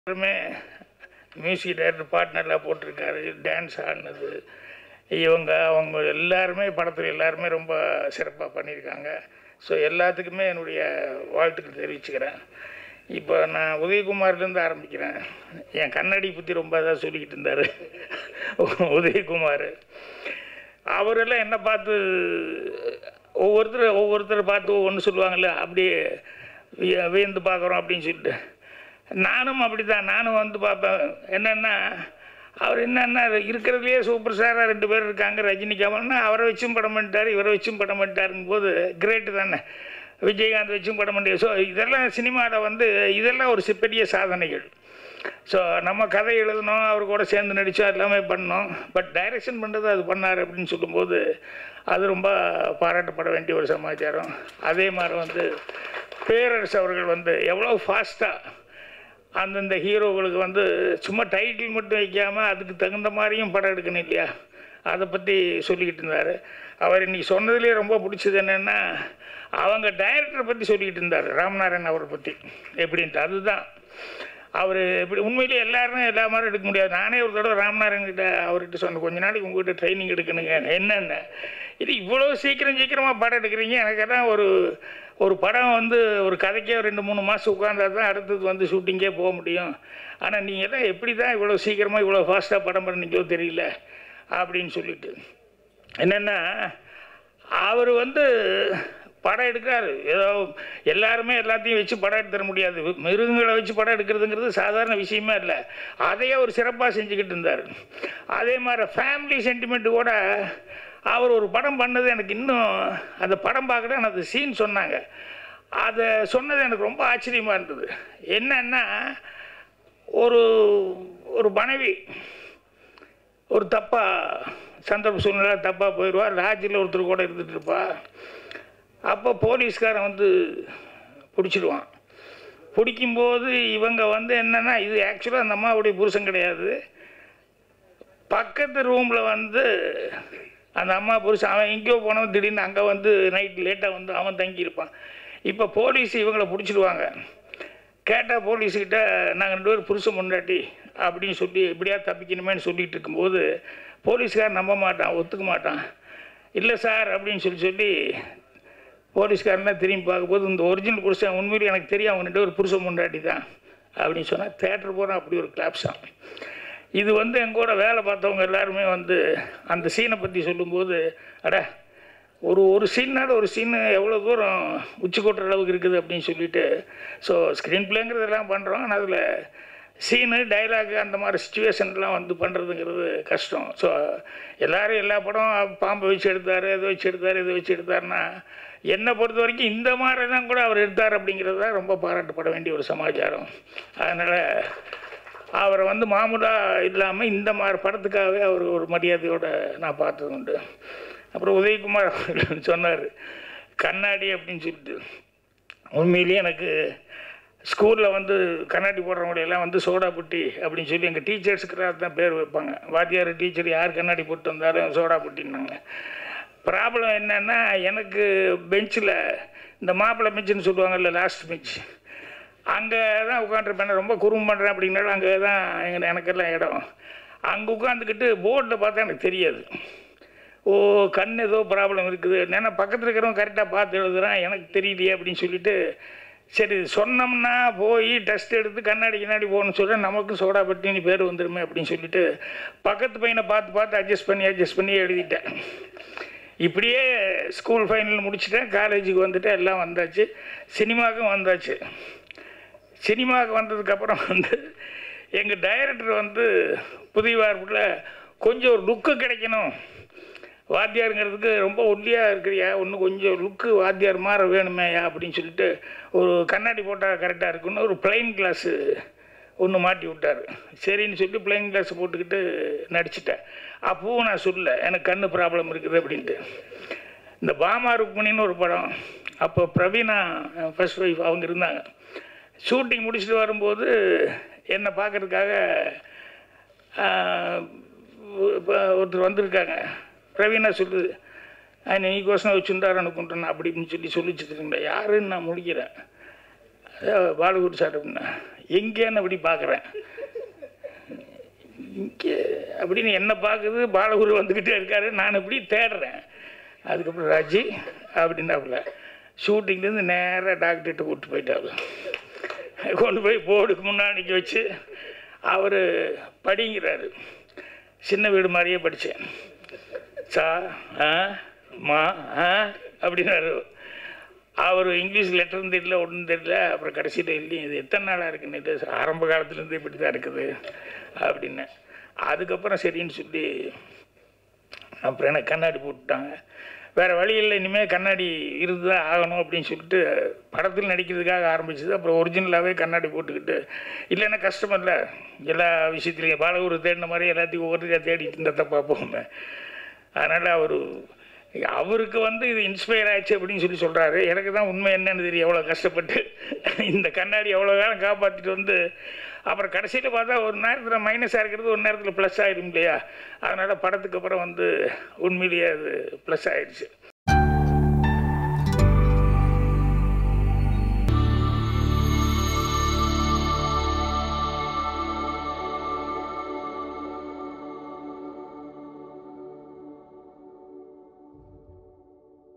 எல்லாருமே music director பார்ட்னர்லாம் போட்டிருக்காரு, dance ஆடினது அவங்க எல்லாருமே படத்தில் எல்லாருமே ரொம்ப சிறப்பாக பண்ணியிருக்காங்க. ஸோ எல்லாத்துக்குமே என்னுடைய வாழ்த்துக்கள் தெரிவிச்சுக்கிறேன். இப்போ நான் உதயகுமார்லேருந்து ஆரம்பிக்கிறேன். என் கண்ணாடி பற்றி ரொம்ப இதாக சொல்லிக்கிட்டு இருந்தார் உதயகுமார். அவரெல்லாம் என்ன பார்த்து ஒவ்வொருத்தரை பார்த்து ஒவ்வொன்று சொல்லுவாங்கள்ல, அப்படியே வியந்து பார்க்குறோம் அப்படின்னு சொல்லிட்டு நானும் அப்படி தான். நானும் வந்து பார்ப்பேன். என்னென்னா அவர் என்னென்னா இருக்கிறதுலையே சூப்பர் ஸ்டாராக 2 பேர் இருக்காங்க, ரஜினி கமல்னா. அவரை வச்சும் படம் பண்ணிட்டார், இவரை வச்சும் படம் பண்ணிட்டாருங்கும் போது கிரேட்டு தானே. விஜயகாந்த் வச்சும் படம் பண்ணிட்டார். ஸோ இதெல்லாம் சினிமாவில் வந்து இதெல்லாம் ஒரு பெரிய சாதனைகள். ஸோ நம்ம கதை எழுதணும், அவர் கூட சேர்ந்து நடித்தோம், எல்லாமே பண்ணோம். பட் டைரக்ஷன் பண்ணுறது அது பண்ணார் அப்படின்னு சொல்லும்போது அது ரொம்ப பாராட்டப்பட வேண்டிய ஒரு சமாச்சாரம். அதே மாதிரி வந்து பேரரசு அவர்கள் வந்து எவ்வளோ ஃபாஸ்ட்டாக அந்தந்த ஹீரோகளுக்கு வந்து சும்மா டைட்டில் மட்டும் வைக்காமல் அதுக்கு தகுந்த மாதிரியும் படம் எடுக்கணும் இல்லையா, அதை பற்றி சொல்லிக்கிட்டு இருந்தார். அவர் இன்றைக்கி சொன்னதுலேயே ரொம்ப பிடிச்சது என்னென்னா, அவங்க டைரக்டரை பற்றி சொல்லிக்கிட்டு இருந்தார், ராமநாராயண் அவரை பற்றி எப்படின்ட்டு. அதுதான் அவர் இப்படி உண்மையிலேயே எல்லாருமே எல்லா மாதிரி எடுக்க முடியாது. நானே ஒரு தடவை ராமநாராயண் கிட்ட அவர்கிட்ட சொன்னேன், கொஞ்ச நாளைக்கு உங்கள்கிட்ட ட்ரைனிங் எடுக்கணுங்க. என்னென்ன இது இவ்வளோ சீக்கிரமாக படம் எடுக்கிறீங்க, எனக்கெல்லாம் ஒரு படம் வந்து ஒரு கதைக்கே 2-3 மாதம் உட்காந்தா தான் அடுத்தது வந்து ஷூட்டிங்கே போக முடியும். ஆனால் நீங்கள் தான் எப்படி தான் இவ்வளோ சீக்கிரமாக இவ்வளோ ஃபாஸ்ட்டாக படம் பண்ணீங்களோ தெரியல அப்படின்னு சொல்லிட்டு. என்னென்னா அவர் வந்து படம் எடுக்கிறாரு. ஏதோ எல்லாருமே எல்லாத்தையும் வச்சு படம் எடுத்துட முடியாது. மிருகங்களை வச்சு படம் எடுக்கிறதுங்கிறது சாதாரண விஷயமே இல்லை. அதையே ஒரு சிறப்பாக செஞ்சுக்கிட்டு இருந்தார். அதே மாதிரி ஃபேமிலி சென்டிமெண்ட்டு கூட அவர் ஒரு படம் பண்ணது எனக்கு இன்னும் அந்த படம் பார்க்குற அந்த சீன் சொன்னாங்க. அதை சொன்னது எனக்கு ரொம்ப ஆச்சரியமாக இருந்தது. என்னன்னா ஒரு மனைவி ஒரு தப்பாக சந்தர்ப்ப சூழ்நிலை தப்பாக போயிடுவா, லாட்ஜில் ஒருத்தர் கூட இருந்துகிட்டு இருப்பா. அப்போ போலீஸ்காரன் வந்து பிடிச்சிடுவான். பிடிக்கும்போது இவங்க வந்து என்னென்னா, இது ஆக்சுவலாக அந்த அம்மாவுடைய புருஷன் கிடையாது, பக்கத்து ரூமில் வந்து அந்த அம்மா புருஷன் அவன் எங்கேயோ போனவன் திடீர்னு அங்கே வந்து நைட்டு லேட்டாக வந்து அவன் தங்கியிருப்பான். இப்போ போலீஸ் இவங்களை பிடிச்சிடுவாங்க. கேட்டால் போலீஸ்கிட்ட நாங்கள் 2 பேரும் புருஷன் முன்னாடி அப்படின்னு சொல்லி எப்படியா தப்பிக்கணுமேனு சொல்லிகிட்டு இருக்கும்போது போலீஸ்காரன் நம்ப மாட்டான், ஒத்துக்க மாட்டான். இல்லை சார் அப்படின்னு சொல்லி போலீஸ்காரனா திரும்பி பார்க்கும்போது இந்த ஒரிஜினல் புருஷன் உண்மையிலே எனக்கு தெரியும் அவங்க 2 பேரும் புருஷன் முன்னாடி தான் அப்படின்னு சொன்னால் தேட்டர் போகிறோம். அப்படி ஒரு கிளாப்ஸான். இது வந்து எங்கூட வேலை பார்த்தவங்க எல்லாருமே வந்து அந்த சீனை பற்றி சொல்லும்போது, அட ஒரு சீனால் ஒரு சீனு எவ்வளோ தூரம் உச்சி கொட்டுற அளவுக்கு இருக்குது அப்படின்னு சொல்லிட்டு. ஸோ ஸ்க்ரீன் பிளேங்கிறதெல்லாம் பண்ணுறோம், ஆனால் அதில் சீனு டைலாகு அந்த மாதிரி சுச்சுவேஷன்லாம் வந்து பண்ணுறதுங்கிறது கஷ்டம். ஸோ எல்லோரும் எல்லா படம் பாம்பை வச்சு எடுத்தார், இதை வச்சு எடுத்தாருன்னா என்னை பொறுத்த வரைக்கும் இந்த மாதிரிலாம் கூட அவர் எடுத்தார் அப்படிங்கிறது தான் ரொம்ப பாராட்டப்பட வேண்டிய ஒரு சமாச்சாரம். அதனால் அவரை வந்து மாமூலாக இல்லாமல் இந்த மாதிரி படத்துக்காகவே அவர் ஒரு மரியாதையோடு நான் பார்த்தது உண்டு. அப்புறம் உதயகுமார் அவர்கள் சொன்னார் கண்ணாடி அப்படின்னு சொல்லிட்டு. உண்மையிலேயே எனக்கு ஸ்கூலில் வந்து கண்ணாடி போடுறவங்களையெல்லாம் வந்து சோடா புட்டி அப்படின்னு சொல்லி எங்கள் டீச்சர்ஸுக்கு தான் பேர் வைப்பாங்க. வாத்தியார் டீச்சர் யார் கண்ணாடி போட்டு வந்தாலும் சோடா புட்டின்னாங்க. ப்ராப்ளம் என்னென்னா, எனக்கு பெஞ்சில் இந்த மாப்பிள்ளை பெஞ்சுன்னு சொல்லுவாங்கல்ல, லாஸ்ட் பெஞ்ச், அங்கே தான் உட்காந்துருப்பேன். ரொம்ப குறும்பு பண்ணுறேன் அப்படின்னாலும் அங்கே தான் எனக்கெல்லாம் இடம். அங்கே உட்காந்துக்கிட்டு போர்டில் பார்த்தா எனக்கு தெரியாது. கண் ஏதோ ப்ராப்ளம் இருக்குது, ஏன்னா பக்கத்தில் இருக்கிறவங்க கரெக்டாக பார்த்து எழுதுறான், எனக்கு தெரியலையே அப்படின்னு சொல்லிட்டு, சரி சொன்னோம்னா போய் டெஸ்ட் எடுத்து கண்ணாடி போகணும்னு சொல்கிறேன், நமக்கு சோடா பட்டின்னு பேர் வந்துடுமே அப்படின்னு சொல்லிட்டு பக்கத்து பையனை பார்த்து அட்ஜஸ்ட் பண்ணி எழுதிட்டேன். இப்படியே ஸ்கூல் ஃபைனல் முடிச்சுட்டேன், காலேஜுக்கு வந்துட்டு எல்லாம் வந்தாச்சு, சினிமாவுக்கும் வந்தாச்சு. சினிமாவுக்கு வந்ததுக்கப்புறம் வந்து எங்கள் டைரக்டர் வந்து புதிய வார்ப்பில் கொஞ்சம் ஒரு லுக்கு கிடைக்கணும், வாத்தியாருங்கிறதுக்கு ரொம்ப ஒல்லியாக இருக்கிறியா, இன்னும் கொஞ்சம் லுக்கு வாத்தியார் மாற வேணுமேயா அப்படின்னு சொல்லிட்டு ஒரு கண்ணாடி போட்டால் கரெக்டாக இருக்குன்னு ஒரு பிளைன் கிளாஸு ஒன்று மாட்டி விட்டார். சரின்னு சொல்லி பிளைன் கிளாஸ் போட்டுக்கிட்டு நடிச்சிட்டேன். அப்பவும் நான் சொல்லலை எனக்கு கண்ணு ப்ராப்ளம் இருக்குது அப்படின்ட்டு. இந்த பாமா ருக்மணின்னு ஒரு படம், அப்போ பிரவீனா ஃபர்ஸ்ட் ஒய்ஃப் அவங்க இருந்தாங்க. ஷூட்டிங் முடிச்சுட்டு வரும்போது என்னை பார்க்குறதுக்காக ஒருத்தர் வந்திருக்காங்க. பிரவீனா சொல்லுது, நீக்கோசம் வச்சுருந்தார் அனுப்புன்றேன் அப்படின்னு சொல்லிச்சுருந்தேன். யாருன்னு நான் முடிக்கிறேன், பாலகுரு சார் அப்படின்னா, எங்கேன்னு அப்படி பார்க்குறேன். இங்கே அப்படின்னு என்ன பார்க்குது, பாலகுரு வந்துக்கிட்டே இருக்காரு. நான் இப்படி தேடுறேன். அதுக்கப்புறம் ராஜி அப்படின்னாப்புல ஷூட்டிங்லேருந்து நேராக டாக்டர்கிட்ட கூப்பிட்டு போயிட்டாப்புல. கொண்டு போய் போர்டுக்கு முன்னாடிக்கு வச்சு அவர் படிங்கிறாரு. சின்ன வீடு மாதிரியே படித்தேன். சா மா அப்படின்னாரு. அவர் இங்கிலீஷ் லெட்டரும் தெரியல, ஒன்றும் தெரியல. அப்புறம் கடைசியில் இல்லையும் இது எத்தனை நாளாக இருக்குன்னு, ஆரம்ப காலத்துலேருந்து இப்படி தான் இருக்குது அப்படின்னு. அதுக்கப்புறம் சரின்னு சொல்லி அப்புறம் எனக்கு கண்ணாடி போட்டுட்டாங்க. வேறு வழி இல்லை, இனிமேல் கண்ணாடி இருந்து தான் ஆகணும் அப்படின்னு சொல்லிட்டு படத்தில் நடிக்கிறதுக்காக ஆரம்பிச்சது. அப்புறம் ஒரிஜினலாகவே கண்ணாடி போட்டுக்கிட்டு, இல்லைன்னா கஷ்டம் இல்லை, எல்லா விஷயத்துலையும் பாலகுரு தேடின மாதிரி எல்லாத்தையும் ஒவ்வொருத்தையும் தேடிட்டு இருந்ததை பார்ப்போம். அதனால் அவருக்கு இது இன்ஸ்பயர் ஆயிடுச்சு அப்படின்னு சொல்கிறாரு. எனக்கு தான் உண்மை என்னன்னு தெரியும், எவ்வளோ கஷ்டப்பட்டு இந்த கண்ணாடி எவ்வளோ காலம் காப்பாற்றிட்டு அப்புறம் கடைசியில் பார்த்தா ஒரு நேரத்தில் மைனஸாக இருக்கிறது ஒரு நேரத்தில் ப்ளஸ் ஆகிடும் இல்லையா. அதனால் படத்துக்கு அப்புறம் உண்மையிலேயே அது ப்ளஸ் ஆகிடுச்சு.